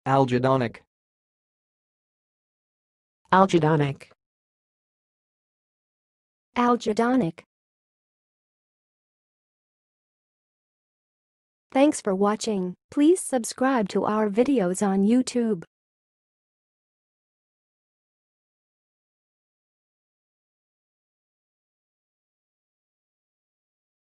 algedonic, algedonic, algedonic. Thanks for watching. Please subscribe to our videos on YouTube.